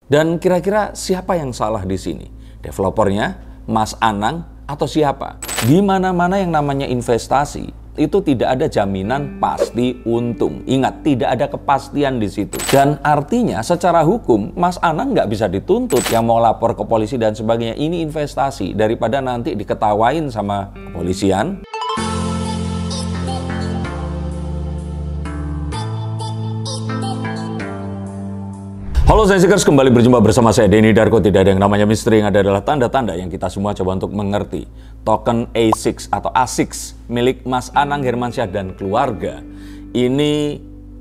Dan kira-kira siapa yang salah di sini? Developernya, Mas Anang, atau siapa? Di mana-mana yang namanya investasi, itu tidak ada jaminan pasti untung. Ingat, tidak ada kepastian di situ. Dan artinya secara hukum, Mas Anang nggak bisa dituntut yang mau lapor ke polisi dan sebagainya. Ini investasi, daripada nanti diketawain sama kepolisian. Halo Senseiers, kembali berjumpa bersama saya Denny Darko. Tidak ada yang namanya misteri, yang ada adalah tanda-tanda yang kita semua coba untuk mengerti. Token A6 atau A6 milik Mas Anang Hermansyah dan keluarga ini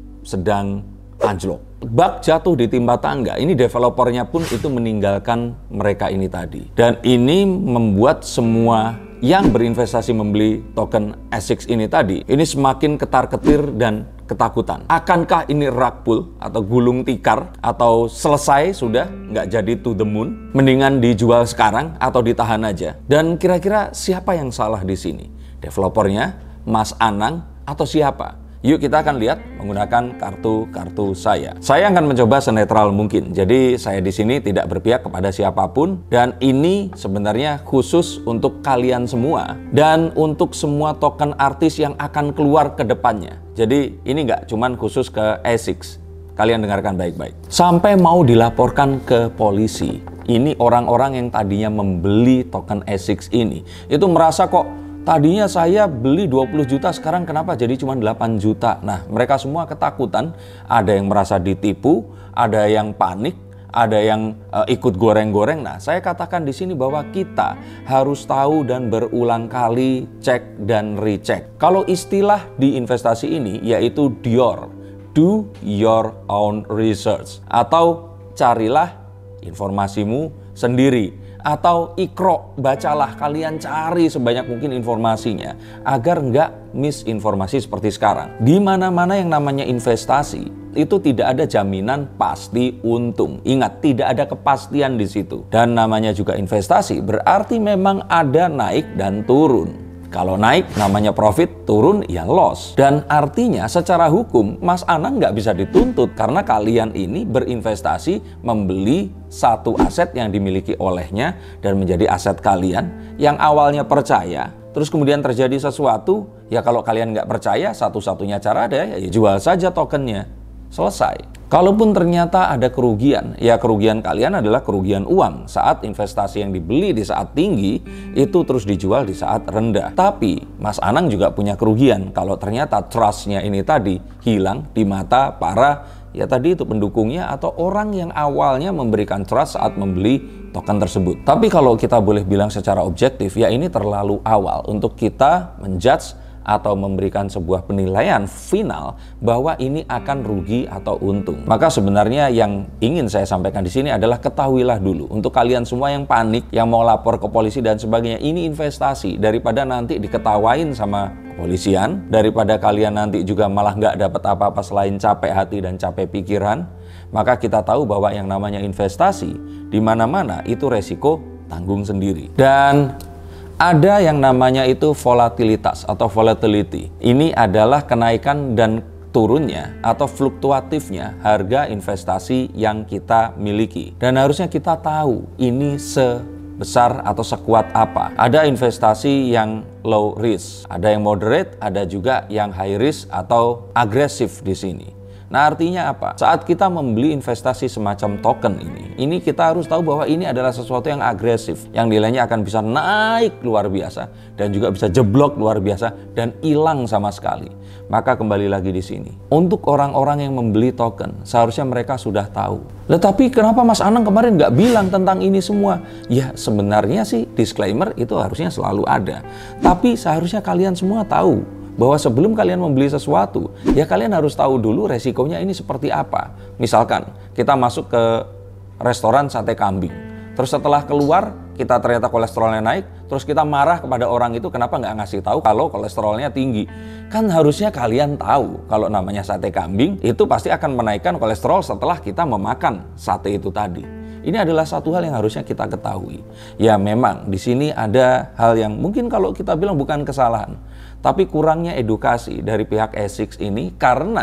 sedang anjlok. Bak jatuh di timpa tangga. Ini developernya pun itu meninggalkan mereka ini tadi. Dan ini membuat semua yang berinvestasi membeli token A6 ini tadi, ini semakin ketar-ketir dan ketakutan. Akankah ini rug pull atau gulung tikar, atau selesai sudah nggak jadi to the moon? Mendingan dijual sekarang atau ditahan aja. Dan kira-kira siapa yang salah di sini? Developernya, Mas Anang, atau siapa? Yuk kita akan lihat menggunakan kartu saya. Saya akan mencoba senetral mungkin. Jadi saya di sini tidak berpihak kepada siapapun, dan ini sebenarnya khusus untuk kalian semua dan untuk semua token artis yang akan keluar ke depannya. Jadi ini nggak cuman khusus ke A6. Kalian dengarkan baik-baik. Sampai mau dilaporkan ke polisi. Ini orang-orang yang tadinya membeli token A6 ini itu merasa kok tadinya saya beli 20 juta, sekarang kenapa jadi cuma 8 juta? Nah, mereka semua ketakutan, ada yang merasa ditipu, ada yang panik, ada yang ikut goreng-goreng. Nah, saya katakan di sini bahwa kita harus tahu dan berulang kali cek dan recheck. Kalau istilah di investasi ini yaitu DYOR, do your own research, atau carilah informasimu sendiri. Atau ikro, bacalah, kalian cari sebanyak mungkin informasinya agar nggak misinformasi seperti sekarang. Di mana-mana yang namanya investasi itu tidak ada jaminan pasti untung. Ingat, tidak ada kepastian di situ. Dan namanya juga investasi berarti memang ada naik dan turun. Kalau naik namanya profit, turun ya loss. Dan artinya secara hukum Mas Anang nggak bisa dituntut karena kalian ini berinvestasi membeli satu aset yang dimiliki olehnya dan menjadi aset kalian yang awalnya percaya. Terus kemudian terjadi sesuatu, ya kalau kalian nggak percaya, satu-satunya cara ada ya jual saja tokennya. Selesai. Kalaupun ternyata ada kerugian, ya kerugian kalian adalah kerugian uang saat investasi yang dibeli di saat tinggi itu terus dijual di saat rendah. Tapi Mas Anang juga punya kerugian kalau ternyata trustnya ini tadi hilang di mata para ya tadi itu pendukungnya atau orang yang awalnya memberikan trust saat membeli token tersebut. Tapi kalau kita boleh bilang secara objektif, ya ini terlalu awal untuk kita menjudge atau memberikan sebuah penilaian final bahwa ini akan rugi atau untung. Maka sebenarnya yang ingin saya sampaikan di sini adalah ketahuilah dulu untuk kalian semua yang panik, yang mau lapor ke polisi dan sebagainya, ini investasi, daripada nanti diketawain sama kepolisian, daripada kalian nanti juga malah nggak dapat apa-apa selain capek hati dan capek pikiran. Maka kita tahu bahwa yang namanya investasi di mana-mana itu resiko tanggung sendiri. Dan ada yang namanya itu volatilitas atau volatility. Ini adalah kenaikan dan turunnya atau fluktuatifnya harga investasi yang kita miliki. Dan harusnya kita tahu ini sebesar atau sekuat apa. Ada investasi yang low risk, ada yang moderate, ada juga yang high risk atau agresif di sini. Nah, artinya apa? Saat kita membeli investasi semacam token ini kita harus tahu bahwa ini adalah sesuatu yang agresif, yang nilainya akan bisa naik luar biasa dan juga bisa jeblok luar biasa dan hilang sama sekali. Maka kembali lagi di sini, untuk orang-orang yang membeli token, seharusnya mereka sudah tahu. Tetapi kenapa Mas Anang kemarin nggak bilang tentang ini semua? Ya sebenarnya sih disclaimer itu harusnya selalu ada. Tapi seharusnya kalian semua tahu bahwa sebelum kalian membeli sesuatu, ya kalian harus tahu dulu resikonya ini seperti apa. Misalkan kita masuk ke restoran sate kambing, terus setelah keluar kita ternyata kolesterolnya naik, terus kita marah kepada orang itu kenapa nggak ngasih tahu kalau kolesterolnya tinggi. Kan harusnya kalian tahu kalau namanya sate kambing itu pasti akan menaikkan kolesterol setelah kita memakan sate itu tadi. Ini adalah satu hal yang harusnya kita ketahui. Ya memang di sini ada hal yang mungkin kalau kita bilang bukan kesalahan, tapi kurangnya edukasi dari pihak A6 ini karena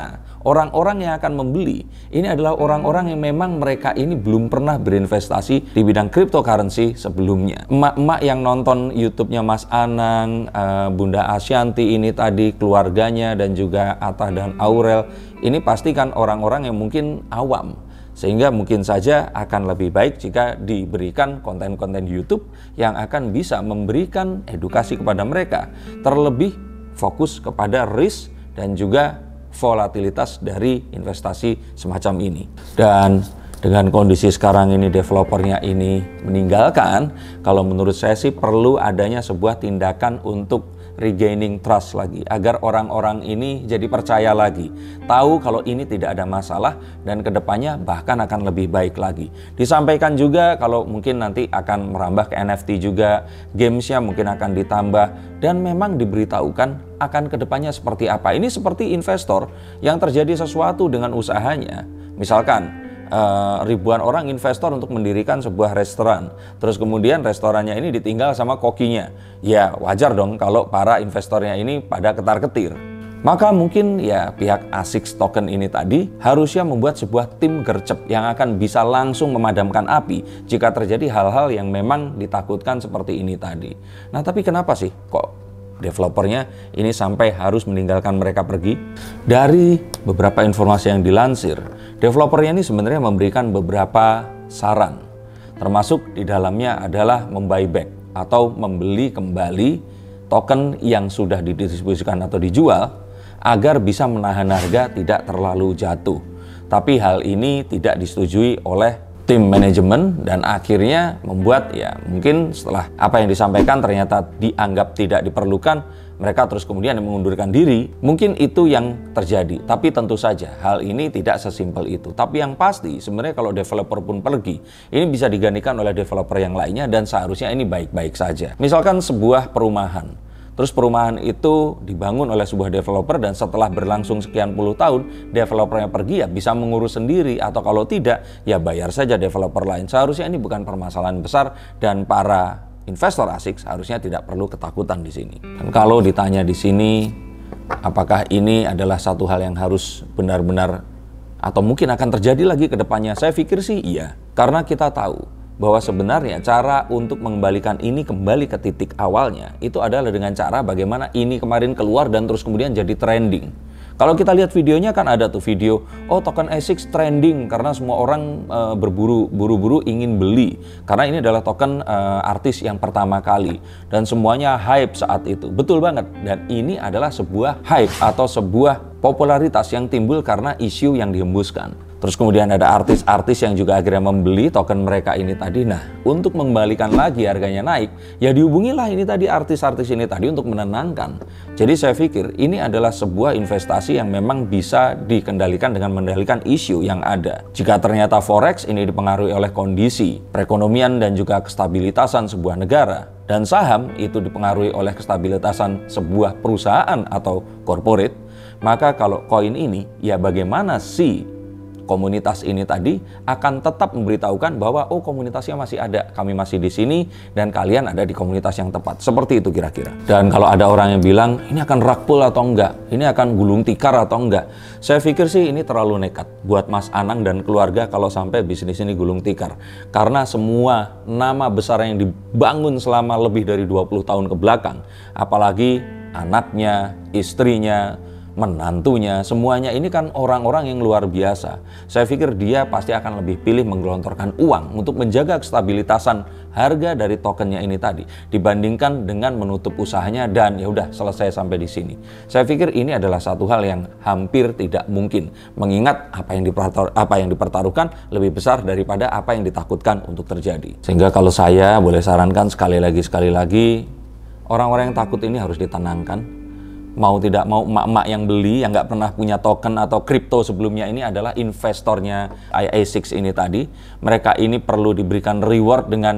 orang-orang yang akan membeli ini adalah orang-orang yang memang mereka ini belum pernah berinvestasi di bidang cryptocurrency sebelumnya. Emak-emak yang nonton YouTube-nya Mas Anang, Bunda Asyanti ini tadi, keluarganya, dan juga Atta dan Aurel, ini pasti kan orang-orang yang mungkin awam. Sehingga mungkin saja akan lebih baik jika diberikan konten-konten YouTube yang akan bisa memberikan edukasi kepada mereka. Terlebih fokus kepada risk dan juga volatilitas dari investasi semacam ini. Dan dengan kondisi sekarang ini developernya ini meninggalkan, kalau menurut saya sih perlu adanya sebuah tindakan untuk regaining trust lagi, agar orang-orang ini jadi percaya lagi, tahu kalau ini tidak ada masalah dan kedepannya bahkan akan lebih baik lagi. Disampaikan juga kalau mungkin nanti akan merambah ke NFT juga, gamesnya mungkin akan ditambah, dan memang diberitahukan akan kedepannya seperti apa. Ini seperti investor yang terjadi sesuatu dengan usahanya, misalkan ribuan orang investor untuk mendirikan sebuah restoran, terus kemudian restorannya ini ditinggal sama kokinya. Ya wajar dong kalau para investornya ini pada ketar-ketir. Maka mungkin ya pihak ASICS token ini tadi harusnya membuat sebuah tim gercep yang akan bisa langsung memadamkan api jika terjadi hal-hal yang memang ditakutkan seperti ini tadi. Nah tapi kenapa sih kok developernya ini sampai harus meninggalkan mereka pergi? Dari beberapa informasi yang dilansir, developernya ini sebenarnya memberikan beberapa saran, termasuk di dalamnya adalah membuyback atau membeli kembali token yang sudah didistribusikan atau dijual agar bisa menahan harga tidak terlalu jatuh. Tapi hal ini tidak disetujui oleh tim manajemen dan akhirnya membuat ya mungkin setelah apa yang disampaikan ternyata dianggap tidak diperlukan, mereka terus kemudian mengundurkan diri. Mungkin itu yang terjadi, tapi tentu saja hal ini tidak sesimpel itu. Tapi yang pasti sebenarnya kalau developer pun pergi, ini bisa digantikan oleh developer yang lainnya dan seharusnya ini baik-baik saja. Misalkan sebuah perumahan, terus perumahan itu dibangun oleh sebuah developer dan setelah berlangsung sekian puluh tahun developernya pergi, ya bisa mengurus sendiri, atau kalau tidak ya bayar saja developer lain. Seharusnya ini bukan permasalahan besar dan para investor ASICS harusnya tidak perlu ketakutan di sini. Dan kalau ditanya di sini apakah ini adalah satu hal yang harus benar-benar atau mungkin akan terjadi lagi ke depannya, saya pikir sih iya. Karena kita tahu bahwa sebenarnya cara untuk mengembalikan ini kembali ke titik awalnya itu adalah dengan cara bagaimana ini kemarin keluar dan terus kemudian jadi trending. Kalau kita lihat videonya kan ada tuh video, oh token ASICS trending karena semua orang buru-buru ingin beli. Karena ini adalah token artis yang pertama kali dan semuanya hype saat itu. Betul banget, dan ini adalah sebuah hype atau sebuah popularitas yang timbul karena isu yang dihembuskan. Terus kemudian ada artis-artis yang juga akhirnya membeli token mereka ini tadi. Nah, untuk mengembalikan lagi harganya naik, ya dihubungilah ini tadi artis-artis ini tadi untuk menenangkan. Jadi saya pikir ini adalah sebuah investasi yang memang bisa dikendalikan dengan mengendalikan isu yang ada. Jika ternyata forex ini dipengaruhi oleh kondisi perekonomian dan juga kestabilitasan sebuah negara, dan saham itu dipengaruhi oleh kestabilitasan sebuah perusahaan atau corporate, maka kalau koin ini ya bagaimana sih komunitas ini tadi akan tetap memberitahukan bahwa oh komunitasnya masih ada, kami masih di sini dan kalian ada di komunitas yang tepat. Seperti itu kira-kira. Dan kalau ada orang yang bilang ini akan rug pull atau enggak, ini akan gulung tikar atau enggak, saya pikir sih ini terlalu nekat buat Mas Anang dan keluarga kalau sampai bisnis ini gulung tikar. Karena semua nama besar yang dibangun selama lebih dari 20 tahun ke belakang, apalagi anaknya, istrinya, menantunya, semuanya ini kan orang-orang yang luar biasa. Saya pikir dia pasti akan lebih pilih menggelontorkan uang untuk menjaga kestabilitasan harga dari tokennya ini tadi dibandingkan dengan menutup usahanya dan ya udah selesai sampai di sini. Saya pikir ini adalah satu hal yang hampir tidak mungkin, mengingat apa yang dipertaruhkan lebih besar daripada apa yang ditakutkan untuk terjadi. Sehingga kalau saya boleh sarankan sekali lagi, orang-orang yang takut ini harus ditenangkan. Mau tidak mau emak-emak yang beli, yang nggak pernah punya token atau kripto sebelumnya ini adalah investornya ASICS ini tadi. Mereka ini perlu diberikan reward dengan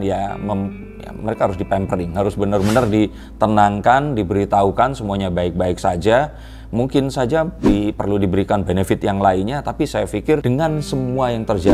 mereka harus dipampering, harus benar-benar ditenangkan, diberitahukan semuanya baik-baik saja. Mungkin saja perlu diberikan benefit yang lainnya, tapi saya pikir dengan semua yang terjadi,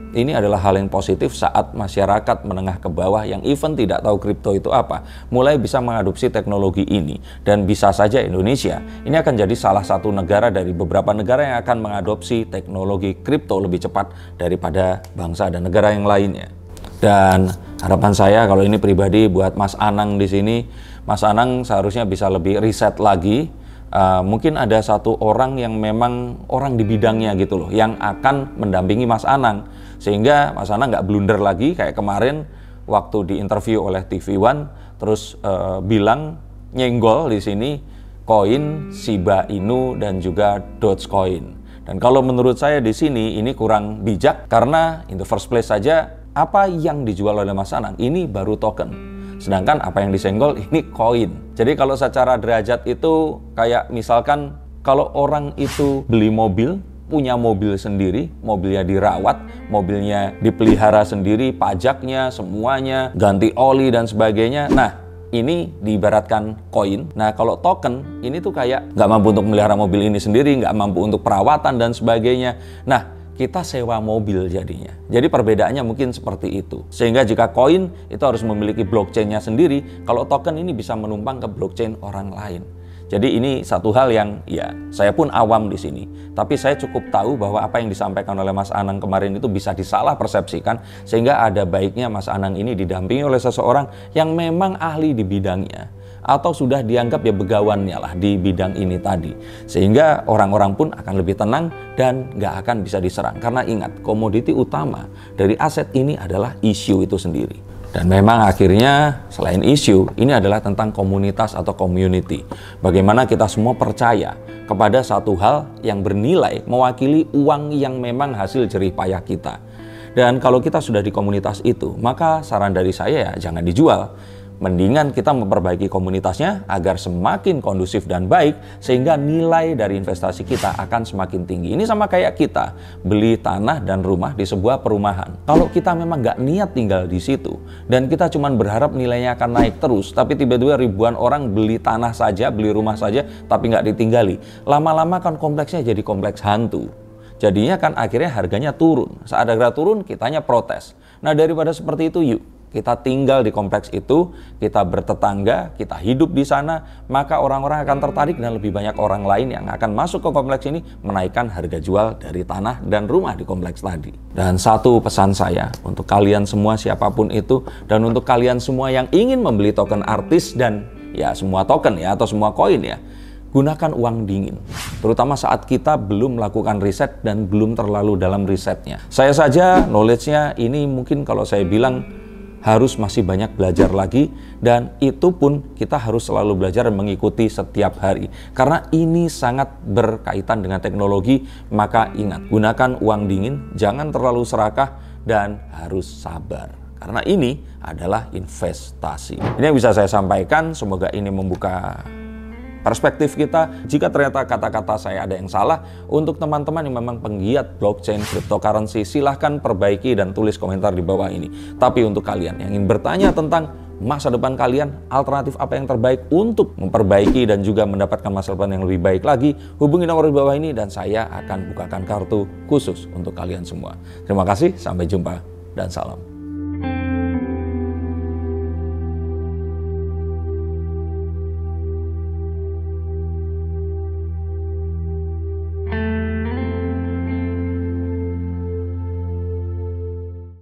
ini adalah hal yang positif saat masyarakat menengah ke bawah yang even tidak tahu kripto itu apa, mulai bisa mengadopsi teknologi ini. Dan bisa saja Indonesia ini akan jadi salah satu negara dari beberapa negara yang akan mengadopsi teknologi kripto lebih cepat daripada bangsa dan negara yang lainnya. Dan harapan saya kalau ini pribadi buat Mas Anang di sini, Mas Anang seharusnya bisa lebih riset lagi. Mungkin ada satu orang yang memang orang di bidangnya gitu loh, yang akan mendampingi Mas Anang, sehingga Mas Anang nggak blunder lagi kayak kemarin waktu di interview oleh TV One, terus bilang nyenggol di sini koin Shiba Inu dan juga Dogecoin. Dan kalau menurut saya di sini ini kurang bijak, karena in the first place saja apa yang dijual oleh Mas Anang ini baru token. Sedangkan apa yang disenggol ini koin. Jadi kalau secara derajat itu kayak misalkan kalau orang itu beli mobil, punya mobil sendiri, mobilnya dirawat, mobilnya dipelihara sendiri, pajaknya, semuanya, ganti oli dan sebagainya. Nah, ini diibaratkan koin. Nah, kalau token ini tuh kayak nggak mampu untuk melihara mobil ini sendiri, nggak mampu untuk perawatan dan sebagainya. Nah, kita sewa mobil jadinya. Jadi perbedaannya mungkin seperti itu. Sehingga jika koin itu harus memiliki blockchain-nya sendiri, kalau token ini bisa menumpang ke blockchain orang lain. Jadi ini satu hal yang ya saya pun awam di sini. Tapi saya cukup tahu bahwa apa yang disampaikan oleh Mas Anang kemarin itu bisa disalah persepsikan, sehingga ada baiknya Mas Anang ini didampingi oleh seseorang yang memang ahli di bidangnya, atau sudah dianggap ya begawannya lah di bidang ini tadi, sehingga orang-orang pun akan lebih tenang dan nggak akan bisa diserang. Karena ingat, komoditi utama dari aset ini adalah isu itu sendiri. Dan memang akhirnya selain isu, ini adalah tentang komunitas atau community. Bagaimana kita semua percaya kepada satu hal yang bernilai mewakili uang yang memang hasil jerih payah kita. Dan kalau kita sudah di komunitas itu, maka saran dari saya ya jangan dijual. Mendingan kita memperbaiki komunitasnya agar semakin kondusif dan baik, sehingga nilai dari investasi kita akan semakin tinggi. Ini sama kayak kita beli tanah dan rumah di sebuah perumahan. Kalau kita memang nggak niat tinggal di situ dan kita cuma berharap nilainya akan naik terus, tapi tiba-tiba ribuan orang beli tanah saja, beli rumah saja, tapi nggak ditinggali. Lama-lama kan kompleksnya jadi kompleks hantu. Jadinya kan akhirnya harganya turun. Saat harga turun, kitanya protes. Nah, daripada seperti itu, yuk kita tinggal di kompleks itu, kita bertetangga, kita hidup di sana, maka orang-orang akan tertarik dan lebih banyak orang lain yang akan masuk ke kompleks ini menaikkan harga jual dari tanah dan rumah di kompleks tadi. Dan satu pesan saya untuk kalian semua siapapun itu, dan untuk kalian semua yang ingin membeli token artis dan ya semua token ya atau semua koin ya, gunakan uang dingin, terutama saat kita belum melakukan riset dan belum terlalu dalam risetnya. Saya saja knowledge-nya ini mungkin kalau saya bilang harus masih banyak belajar lagi, dan itu pun kita harus selalu belajar dan mengikuti setiap hari. Karena ini sangat berkaitan dengan teknologi, maka ingat, gunakan uang dingin, jangan terlalu serakah, dan harus sabar. Karena ini adalah investasi. Ini yang bisa saya sampaikan, semoga ini membuka perspektif kita. Jika ternyata kata-kata saya ada yang salah, untuk teman-teman yang memang penggiat blockchain, cryptocurrency, silahkan perbaiki dan tulis komentar di bawah ini. Tapi untuk kalian yang ingin bertanya tentang masa depan kalian, alternatif apa yang terbaik untuk memperbaiki dan juga mendapatkan masa depan yang lebih baik lagi, hubungi nomor di bawah ini dan saya akan bukakan kartu khusus untuk kalian semua. Terima kasih, sampai jumpa dan salam.